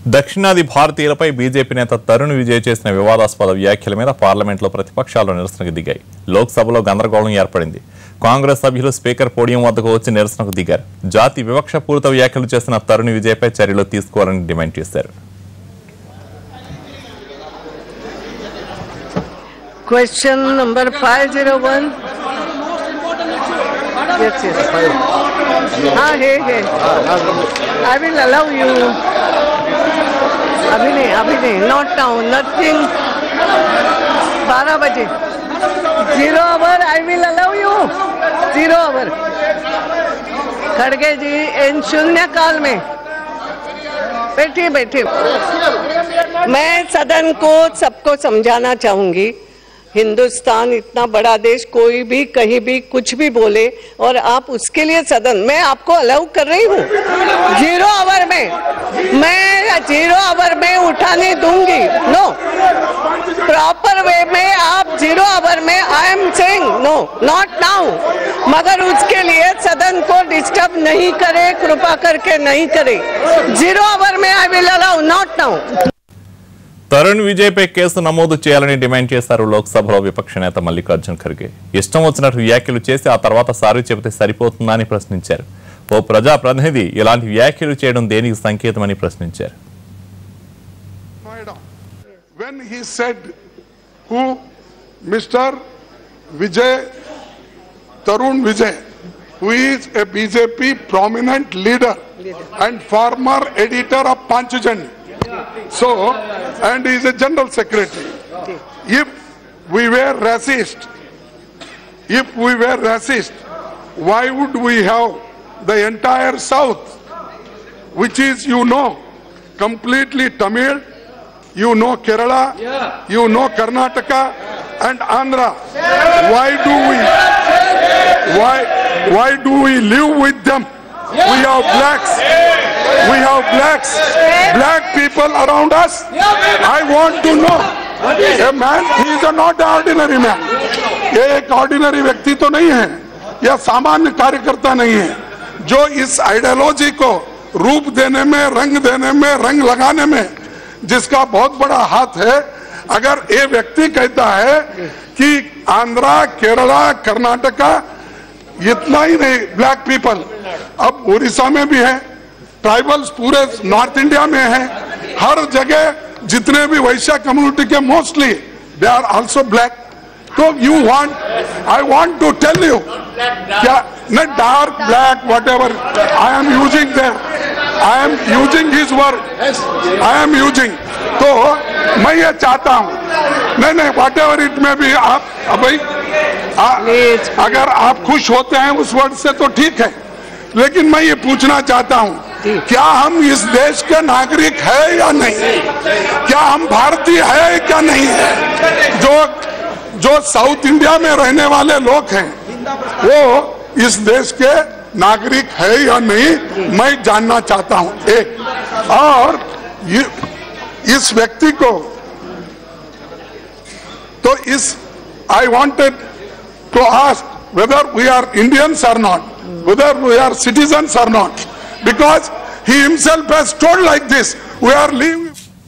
దక్షిణాది భారతీయులపై బీజేపీ నేత తరుణ్ విజయ్ చేసిన వివాదాస్పద వ్యాఖ్యల మీద పార్లమెంట్లో ప్రతిపక్షాలు నిరసనకు దిగాయి. లోక్సభలో గందరగోళం ఏర్పడింది. కాంగ్రెస్ సభ్యులు స్పీకర్ పోడియం వద్దకు వచ్చి నిరసనకు దిగారు. జాతి వివక్షపూరిత వ్యాఖ్యలు చేసిన తరుణ్ విజయ్పై చర్యలు తీసుకోవాలని డిమాండ్ చేశారు. Question number 501. Yes, yes. Hey. I will allow you. अभी नहीं, not now, nothing. 12 बजे. 0 hour, I will allow you. 0 hour. खड़गे जी इन शून्य काल में बैठिए. मैं सदन को सबको समझाना चाहूंगी, हिंदुस्तान इतना बड़ा देश, कोई भी कहीं भी कुछ भी बोले और आप उसके लिए सदन मैं आपको अलाउ कर रही हूँ. 0 आवर में मैं 0 आवर में उठाने दूंगी. नो, प्रॉपर वे में आप 0 आवर में I am saying no, not now. मगर उसके लिए सदन को डिस्टर्ब नहीं करे, कृपा करके नहीं करे. 0 आवर में I will allow, not now. Tarun విజయ్పై కేసు నమోదు చేయాలని డిమాండ్ చేశారు లోక్సభలో విపక్ష నేత మల్లికార్జున్ ఖర్గే. ఇష్టం వచ్చినట్టు వ్యాఖ్యలు చేసి ఆ తర్వాత సారీ చెబితే సరిపోతుందా అని ప్రశ్నించారు. ఓ ప్రజా ప్రతినిధి ఇలాంటి వ్యాఖ్యలు చేయడం దేనికి సంకేతమని ప్రశ్నించారు. When he said who Mr. Vijay, Tarun Vijay, who is a BJP prominent leader and former editor of Panchajanya. So, and he is a general secretary. If we were racist, why would we have the entire South, which is, completely Tamil, Kerala, Karnataka and Andhra. Why do we live with them? We have blacks, black people around us. I want to know. A man, he is not an ordinary man. ये एक ordinary व्यक्ति तो नहीं है, यह सामान्य कार्यकर्ता नहीं है, जो इस आइडियोलॉजी को रूप देने में, रंग देने में, रंग लगाने में जिसका बहुत बड़ा हाथ है. अगर ये व्यक्ति कहता है कि आंध्रा, केरला, कर्नाटका, इतना ही नहीं, ब्लैक पीपल अब उड़ीसा में भी है, ट्राइबल्स पूरे नॉर्थ इंडिया में है, हर जगह जितने भी वैश्य कम्युनिटी के mostly they are also black. तो I want to tell you, क्या न dark black whatever I am using there, I am using his word, I am using. तो मैं ये चाहता हूँ, नहीं वट एवर इट में भी आप भाई अगर आप खुश होते हैं उस वर्ड से तो ठीक है, लेकिन मैं ये पूछना चाहता हूँ, क्या हम इस देश के नागरिक है या नहीं? क्या हम भारतीय है क्या नहीं है? जो साउथ इंडिया में रहने वाले लोग हैं वो इस देश के नागरिक है या नहीं, मैं जानना चाहता हूँ. एक और इस व्यक्ति को तो I wanted to ask whether we are Indians or not, whether we are citizens or not, because he himself has told like this, we are leaving.